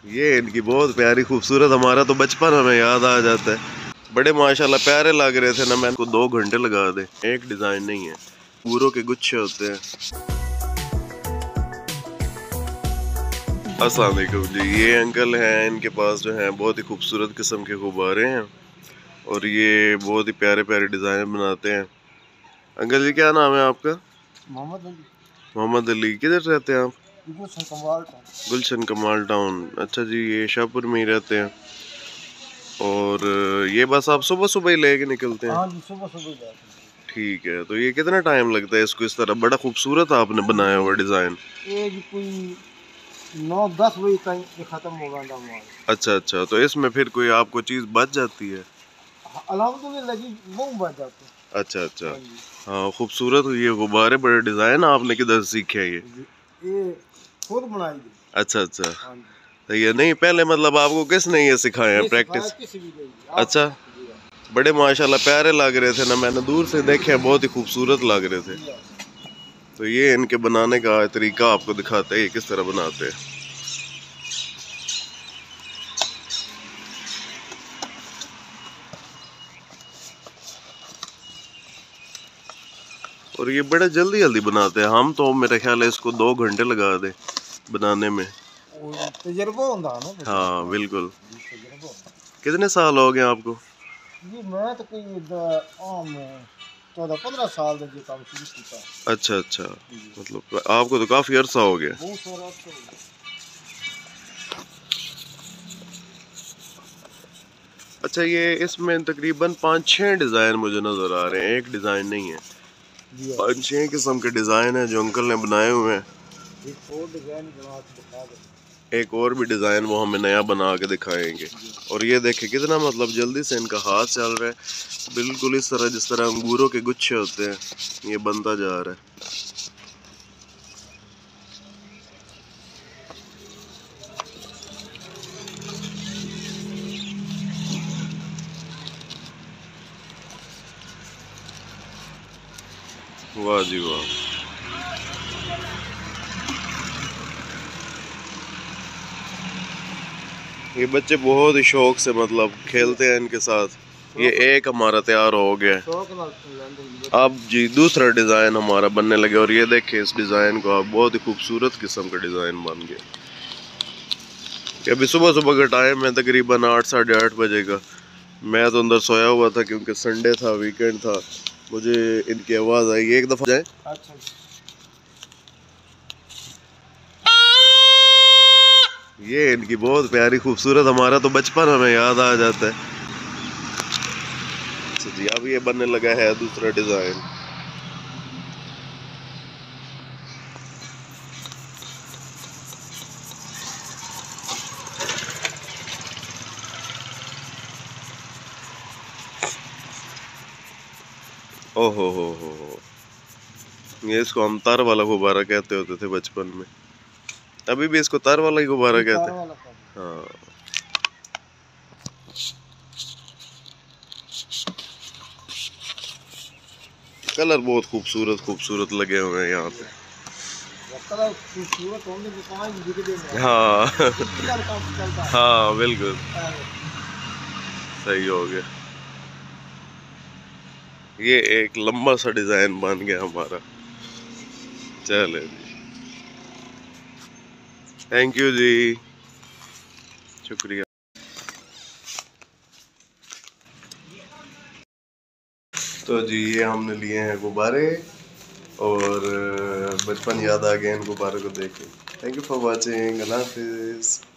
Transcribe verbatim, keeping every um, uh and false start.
ये इनकी बहुत प्यारी खूबसूरत, हमारा तो बचपन हमें याद आ जाता है। बड़े माशाल्लाह प्यारे लग रहे थे ना, मैं इनको दो घंटे लगा दे। एक डिजाइन नहीं है, अंगूरों के गुच्छे होते हैं। अस्सलाम वालेकुम जी, ये अंकल हैं, इनके पास जो है बहुत ही खूबसूरत किस्म के गुब्बारे हैं और ये बहुत ही प्यारे प्यारे डिजाइन बनाते हैं। अंकल जी क्या नाम है आपका? मोहम्मद अली। मोहम्मद अली, किधर रहते हैं आप? गुलशन कमाल टाउन। गुलशन कमाल टाउन, अच्छा जी, ये शाहपुर में ही रहते हैं। और ये बस आप सुबह सुबह ही लेके निकलते हैं? हाँ जी, सुबह सुबह जाते हैं। ठीक है, तो ये कितना टाइम लगता है इसको इस तरह बड़ा खूबसूरत आपने बनाया हुआ डिजाइन? ये जी कोई नौ दस बजे तक ये खत्म होगा माल। अच्छा अच्छा, तो इसमें फिर कोई आपको चीज बच जाती है? अल्हम्दुलिल्लाह जी, वो बच जाते हैं। अच्छा अच्छा, हाँ जी। हाँ खूबसूरत ये गुब्बारे, बड़े डिजाइन आपने किधर सीखे हैं ये? ये खुद बनाई थी। अच्छा अच्छा, हाँ जी। तो ये नहीं पहले मतलब आपको किसने ये सिखाया है प्रैक्टिस? किसी भी नहीं। अच्छा, बड़े माशाल्लाह प्यारे लग रहे थे ना, मैंने दूर से देखे बहुत ही खूबसूरत लग रहे थे। तो ये इनके बनाने का तरीका आपको दिखाते हैं किस तरह बनाते हैं। और ये बड़े जल्दी जल्दी बनाते हैं, हम तो मेरे ख्याल है इसको दो घंटे लगा दे बनाने में। तजुर्बा होता है ना। हाँ बिल्कुल। कितने साल हो गए आपको? जी मैं तो कोई आम चौदह पंद्रह साल का काम शुरू किया। अच्छा अच्छा, मतलब आपको तो काफी अरसा हो गया। बहुत सारा अर्सा हो गया। अच्छा, ये इसमें तकरीबन पाँच छः डिज़ाइन मुझे नज़र आ रहे हैं, एक डिज़ाइन नहीं है, पाँच छः किस्म के डिज़ाइन हैं जो अंकल ने बनाए हुए हैं। एक और डिज़ाइन बना के दिखा दो। एक और भी डिज़ाइन वो हमें नया बना के दिखाएंगे। और ये देखें कितना मतलब जल्दी से इनका हाथ चल रहा है, बिल्कुल इस तरह जिस तरह अंगूरों के गुच्छे होते हैं, ये बनता जा रहा है। वाह जी वाह, ये बच्चे बहुत ही शौक से मतलब खेलते हैं इनके साथ। ये एक हमारा तैयार हो गया है, अब जी दूसरा डिज़ाइन हमारा बनने लगे। और ये देखें इस डिज़ाइन को आप, बहुत ही खूबसूरत किस्म का डिज़ाइन बन गया। अभी सुबह सुबह का टाइम है, तकरीबन आठ साढ़े आठ बजे का। मैं तो अंदर सोया हुआ था क्योंकि संडे था, वीकेंड था। मुझे इनकी आवाज़ आई, एक दफ़ा जाए। अच्छा। ये इनकी बहुत प्यारी खूबसूरत, हमारा तो बचपन हमें याद आ जाता है। अच्छा जी, अब ये बनने लगा है दूसरा डिज़ाइन। ओहो हो हो हो, ये इसको हम तार वाला गुब्बारा कहते होते थे बचपन में, अभी भी इसको तार वाला ही गुब्बारा कहते हैं। हाँ, कलर बहुत खूबसूरत खूबसूरत लगे हुए हैं यहाँ पे। हाँ हाँ बिल्कुल सही हो गया। ये एक लंबा सा डिजाइन बन गया हमारा। चले जी, थैंक यू जी, शुक्रिया। तो जी ये हमने लिए हैं गुब्बारे और बचपन याद आ गया इन गुब्बारे को देख के। थैंक यू फॉर वॉचिंग, अल्लाह हाफिज़।